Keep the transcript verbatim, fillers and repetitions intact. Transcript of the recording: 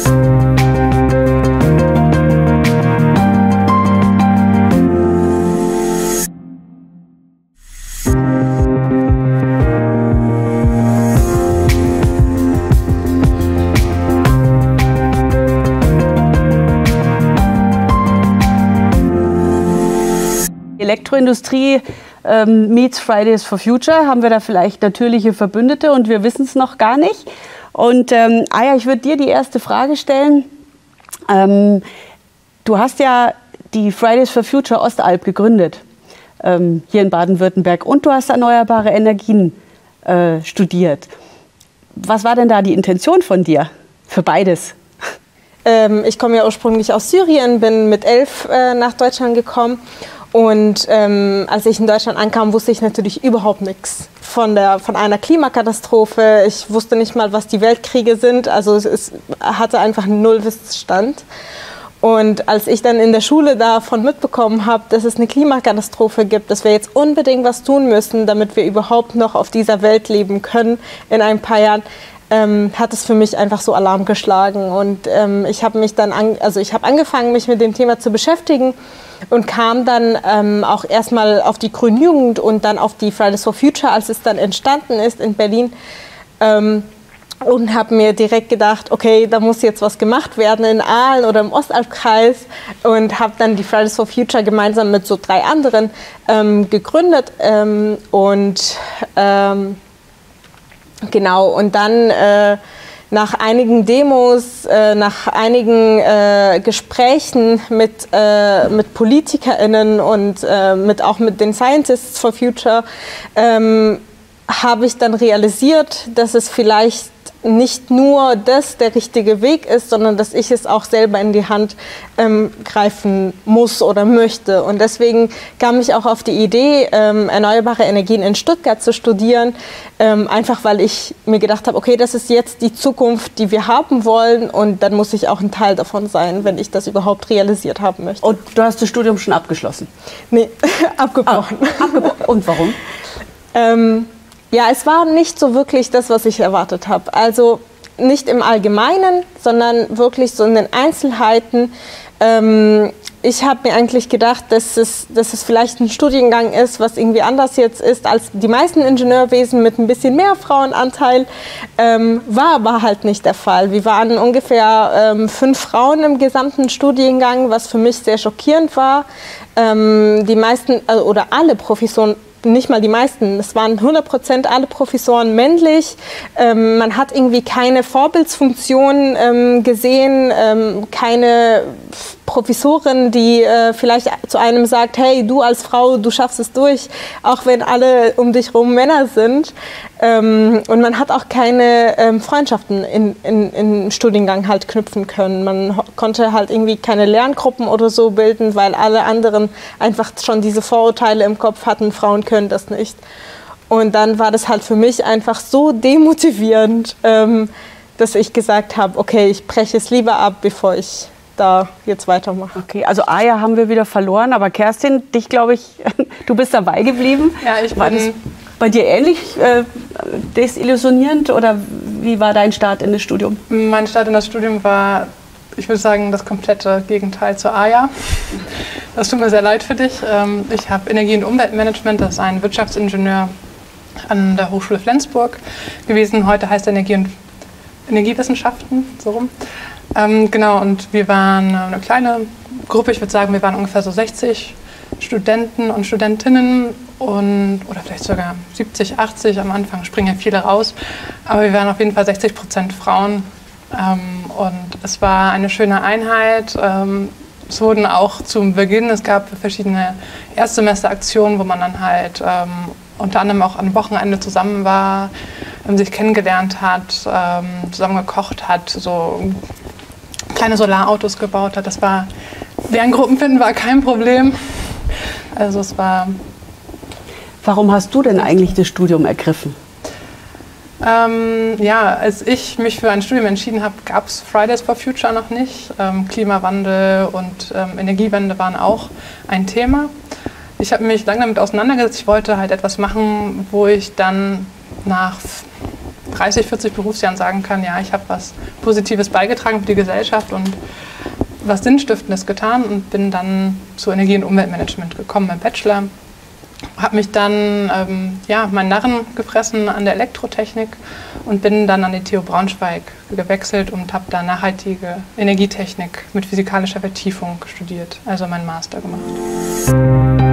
Elektroindustrie ähm, meets Fridays for Future, haben wir da vielleicht natürliche Verbündete und wir wissen es noch gar nicht. Und ähm, Aya, ich würde dir die erste Frage stellen. Ähm, du hast ja die Fridays for Future Ostalb gegründet, ähm, hier in Baden-Württemberg, und du hast erneuerbare Energien äh, studiert. Was war denn da die Intention von dir für beides? Ähm, ich komme ja ursprünglich aus Syrien, bin mit elf äh, nach Deutschland gekommen. Und ähm, als ich in Deutschland ankam, wusste ich natürlich überhaupt nichts von, der, von einer Klimakatastrophe. Ich wusste nicht mal, was die Weltkriege sind. Also es, es hatte einfach einen Nullwissensstand. Und als ich dann in der Schule davon mitbekommen habe, dass es eine Klimakatastrophe gibt, dass wir jetzt unbedingt was tun müssen, damit wir überhaupt noch auf dieser Welt leben können in ein paar Jahren, ähm, hat es für mich einfach so Alarm geschlagen. Und ähm, ich habe mich dann, an, also ich habe angefangen, mich mit dem Thema zu beschäftigen. Und kam dann ähm, auch erstmal auf die Grüne Jugend und dann auf die Fridays for Future, als es dann entstanden ist in Berlin. Ähm, und habe mir direkt gedacht, okay, da muss jetzt was gemacht werden in Aalen oder im Ostalbkreis. Und habe dann die Fridays for Future gemeinsam mit so drei anderen ähm, gegründet. Ähm, und ähm, genau, und dann... Äh, Nach einigen Demos, äh, nach einigen äh, Gesprächen mit, äh, mit PolitikerInnen und äh, mit, auch mit den Scientists for Future ähm, habe ich dann realisiert, dass es vielleicht nicht nur das der richtige Weg ist, sondern dass ich es auch selber in die Hand ähm, greifen muss oder möchte. Und deswegen kam ich auch auf die Idee, ähm, erneuerbare Energien in Stuttgart zu studieren, ähm, einfach weil ich mir gedacht habe, okay, das ist jetzt die Zukunft, die wir haben wollen, und dann muss ich auch ein Teil davon sein, wenn ich das überhaupt realisiert haben möchte. Und du hast das Studium schon abgeschlossen? Nee, abgebrochen. Ah, abgebrochen. Und warum? ähm, Ja, es war nicht so wirklich das, was ich erwartet habe. Also nicht im Allgemeinen, sondern wirklich so in den Einzelheiten. Ähm, ich habe mir eigentlich gedacht, dass es, dass es vielleicht ein Studiengang ist, was irgendwie anders jetzt ist als die meisten Ingenieurwesen mit ein bisschen mehr Frauenanteil. Ähm, war aber halt nicht der Fall. Wir waren ungefähr ähm, fünf Frauen im gesamten Studiengang, was für mich sehr schockierend war. Ähm, die meisten also, oder alle Professoren, nicht mal die meisten, es waren hundert Prozent alle Professoren männlich. Ähm, man hat irgendwie keine Vorbildsfunktion ähm, gesehen, ähm, keine Professorin, die äh, vielleicht zu einem sagt, hey, du als Frau, du schaffst es durch, auch wenn alle um dich herum Männer sind. Ähm, und man hat auch keine ähm, Freundschaften in, in, im Studiengang halt knüpfen können. Man konnte halt irgendwie keine Lerngruppen oder so bilden, weil alle anderen einfach schon diese Vorurteile im Kopf hatten, Frauen können das nicht. Und dann war das halt für mich einfach so demotivierend, ähm, dass ich gesagt habe, okay, ich breche es lieber ab, bevor ich da jetzt weitermache. Okay, also Aya haben wir wieder verloren, aber Kerstin, dich glaube ich, du bist dabei geblieben. Ja, ich war bin das bei dir ähnlich äh, desillusionierend oder wie war dein Start in das Studium? Mein Start in das Studium war, ich würde sagen, das komplette Gegenteil zu Aya. Das tut mir sehr leid für dich. Ich habe Energie- und Umweltmanagement, das ist ein Wirtschaftsingenieur an der Hochschule Flensburg gewesen. Heute heißt Energie- und Energiewissenschaften, so rum. Ähm, genau, und wir waren eine kleine Gruppe, ich würde sagen, wir waren ungefähr so sechzig Studenten und Studentinnen und, oder vielleicht sogar siebzig, achtzig, am Anfang springen ja viele raus, aber wir waren auf jeden Fall sechzig Prozent Frauen ähm, und es war eine schöne Einheit. Ähm, es wurden auch zum Beginn, es gab verschiedene Erstsemesteraktionen, wo man dann halt ähm, unter anderem auch am Wochenende zusammen war, ähm, sich kennengelernt hat, ähm, zusammen gekocht hat, so kleine Solarautos gebaut hat. Das war, Lerngruppen finden war kein Problem. Also es war... Warum hast du denn eigentlich das Studium ergriffen? Ähm, ja, als ich mich für ein Studium entschieden habe, gab es Fridays for Future noch nicht. Ähm, Klimawandel und ähm, Energiewende waren auch ein Thema. Ich habe mich lange damit auseinandergesetzt. Ich wollte halt etwas machen, wo ich dann nach dreißig, vierzig Berufsjahren sagen kann, ja, ich habe was Positives beigetragen für die Gesellschaft und was Sinnstiftendes getan und bin dann zu Energie- und Umweltmanagement gekommen im Bachelor. Habe mich dann ähm, ja, meinen Narren gefressen an der Elektrotechnik und bin dann an die T U Braunschweig gewechselt und habe da nachhaltige Energietechnik mit physikalischer Vertiefung studiert, also meinen Master gemacht.